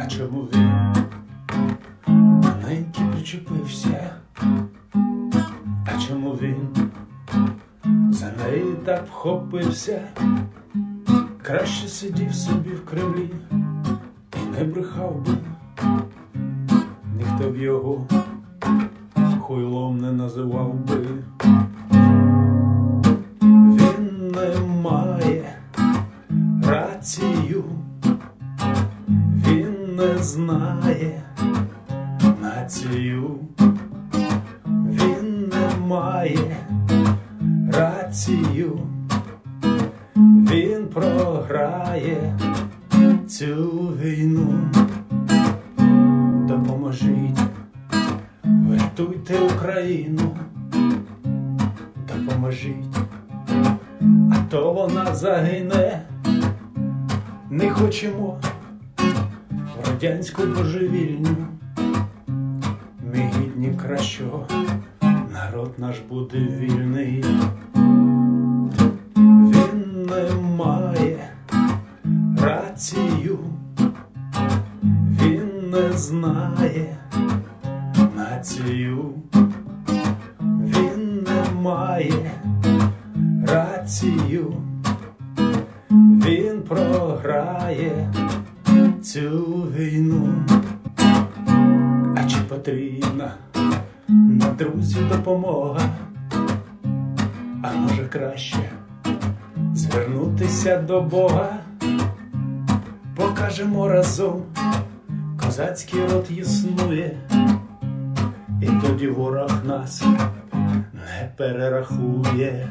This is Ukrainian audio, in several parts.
А чому він маленький причепився? А чому він за неї так вхопився? Краще сидів собі в Кремлі і не брехав би, ніхто б його хуйлом не називав би. Він не має рацію, він не знає націю, він не має рацію, він програє цю війну. Допоможіть, врятуйте Україну, допоможіть, а то вона загине. Не хочемо в радянську божевільню, ми гідні кращого, народ наш буде вільний. Він не має рацію, він не знає націю, він не має рацію, він програє цю війну. А чи потрібна на друзі допомога? А може краще звернутися до Бога? Покажемо разом, козацький род існує, і тоді ворог нас не перерахує.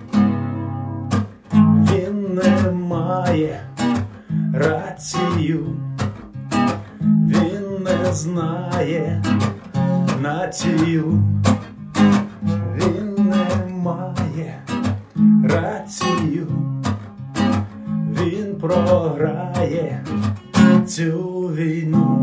Він не має рацію, він не знає націю, він не має рацію, він програє цю війну.